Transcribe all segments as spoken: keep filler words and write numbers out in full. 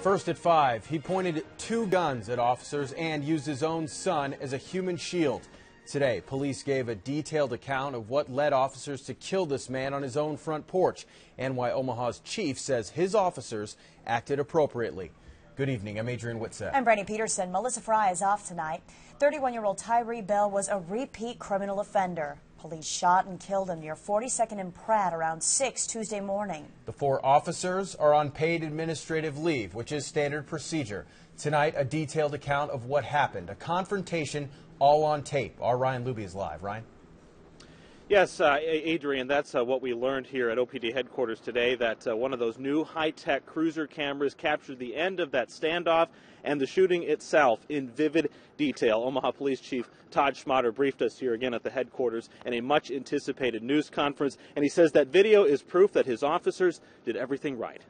First at five, he pointed two guns at officers and used his own son as a human shield. Today, police gave a detailed account of what led officers to kill this man on his own front porch and why Omaha's chief says his officers acted appropriately. Good evening. I'm Adrian Whitsett. I'm Brandy Peterson. Melissa Fry is off tonight. thirty-one-year-old Tyree Bell was a repeat criminal offender. Police shot and killed him near forty-second and Pratt around six Tuesday morning. The four officers are on paid administrative leave, which is standard procedure. Tonight, a detailed account of what happened, a confrontation all on tape. Our Ryan Luby is live. Ryan? Yes, uh, Adrian, that's uh, what we learned here at O P D headquarters today, that uh, one of those new high-tech cruiser cameras captured the end of that standoff and the shooting itself in vivid detail. Omaha Police Chief Todd Schmatter briefed us here again at the headquarters in a much-anticipated news conference, and he says that video is proof that his officers did everything right.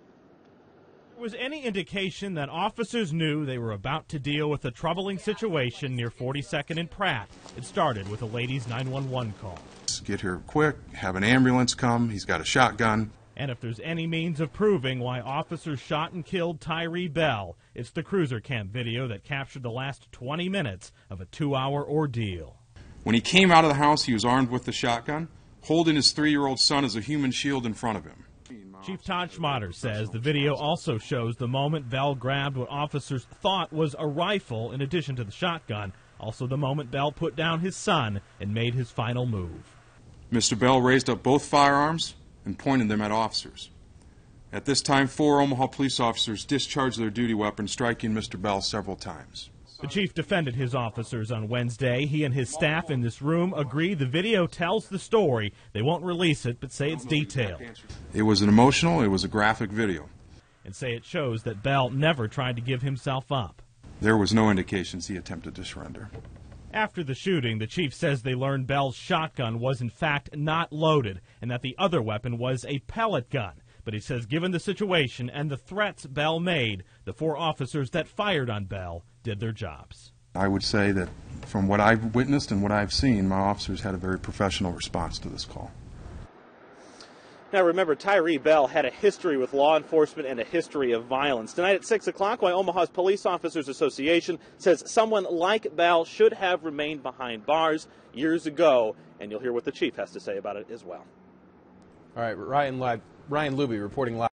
Was any indication that officers knew they were about to deal with a troubling situation near forty-second and Pratt? It started with a lady's nine one one call. Get here quick, have an ambulance come, he's got a shotgun. And if there's any means of proving why officers shot and killed Tyree Bell, it's the cruiser cam video that captured the last twenty minutes of a two-hour ordeal. When he came out of the house, he was armed with the shotgun, holding his three-year-old son as a human shield in front of him. Chief Todd Schmatter says the video also shows the moment Bell grabbed what officers thought was a rifle in addition to the shotgun, also the moment Bell put down his son and made his final move. Mister Bell raised up both firearms and pointed them at officers. At this time, four Omaha police officers discharged their duty weapon, striking Mister Bell several times. The chief defended his officers on Wednesday. He and his staff in this room agree the video tells the story. They won't release it, but say it's detailed. It was an emotional, it was a graphic video. And say it shows that Bell never tried to give himself up. There was no indications he attempted to surrender. After the shooting, the chief says they learned Bell's shotgun was in fact not loaded and that the other weapon was a pellet gun. But he says given the situation and the threats Bell made, the four officers that fired on Bell did their jobs. I would say that from what I've witnessed and what I've seen, my officers had a very professional response to this call. Now remember, Tyree Bell had a history with law enforcement and a history of violence. Tonight at six o'clock, why Omaha's Police Officers Association says someone like Bell should have remained behind bars years ago, and you'll hear what the chief has to say about it as well. All right, Ryan, Ryan Luby reporting live.